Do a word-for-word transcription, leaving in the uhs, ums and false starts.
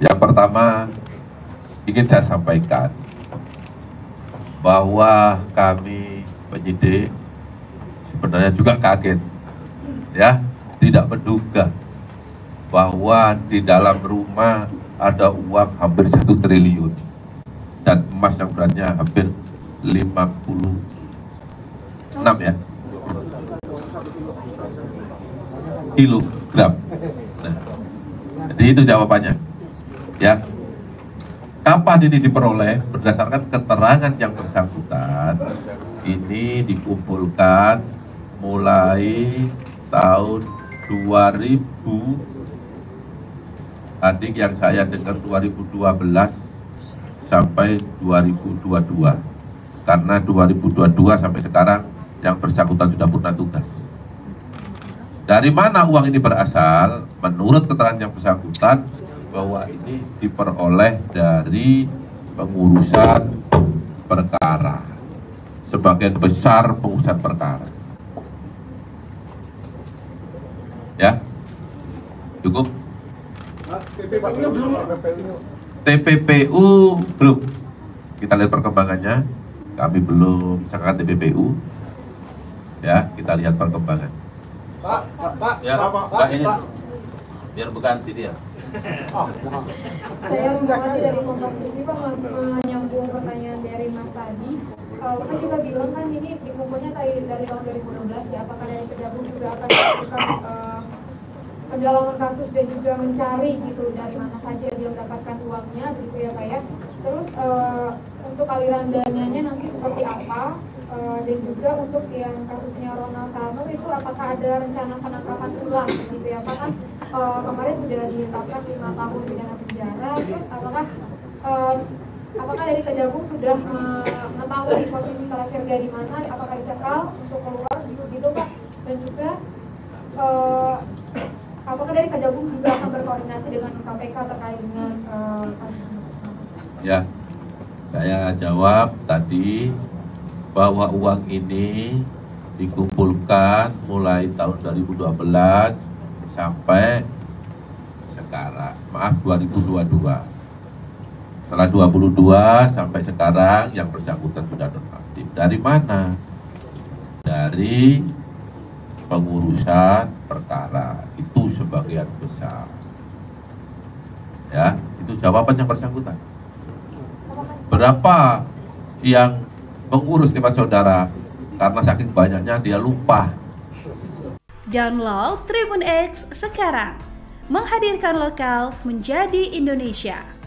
Yang pertama ingin saya sampaikan bahwa kami penyidik sebenarnya juga kaget, ya, tidak menduga bahwa di dalam rumah ada uang hampir satu triliun dan emas yang beratnya hampir lima puluh enam ya kilogram. Nah, jadi itu jawabannya. Ya, kapan ini diperoleh? Berdasarkan keterangan yang bersangkutan, ini dikumpulkan mulai tahun dua ribu, tadi yang saya dengar dua ribu dua belas sampai dua ribu dua puluh dua, karena dua ribu dua puluh dua sampai sekarang yang bersangkutan sudah purna tugas. Dari mana uang ini berasal? Menurut keterangan yang bersangkutan, bahwa ini diperoleh dari pengurusan perkara, sebagian besar pengurusan perkara. Ya, cukup. T P P U belum, kita lihat perkembangannya. Kami belum misalkan T P P U. Ya, kita lihat perkembangan. Pak, Pak, Pak, ya, Pak, Pak, Pak, ini Pak. Biar berganti dia. Oh, saya Rumbawati dari Kompas T V, Pak, menyambung pertanyaan dari Mas tadi. Uh, Bapak juga bilang kan ini dikumpulnya dari, dari tahun dua ribu enam belas ya, apakah dari Kejagung juga akan melakukan uh, pendalaman kasus dan juga mencari gitu dari mana saja dia mendapatkan uangnya gitu ya Pak ya. Terus uh, untuk aliran dananya nanti seperti apa? Uh, dan juga untuk yang kasusnya Ronald Karno itu apakah ada rencana penangkapan ulang gitu ya Pak, kan uh, kemarin sudah ditetapkan lima tahun pidana penjara, terus apakah uh, apakah dari Kejagung sudah mengetahui posisi terakhir dia di mana, apakah dicekal untuk keluar gitu, gitu Pak, dan juga uh, apakah dari Kejagung juga akan berkoordinasi dengan K P K terkait dengan uh, kasus ini? Ya, saya jawab tadi bahwa uang ini dikumpulkan mulai tahun dua ribu dua belas sampai sekarang, maaf dua ribu dua puluh dua. Setelah dua puluh dua sampai sekarang yang bersangkutan sudah nonaktif. Dari mana? Dari pengurusan perkara, itu sebagian besar. Ya, itu jawaban yang bersangkutan. Berapa yang mengurus lewat saudara, karena saking banyaknya dia lupa. Download Tribun X sekarang, menghadirkan lokal menjadi Indonesia.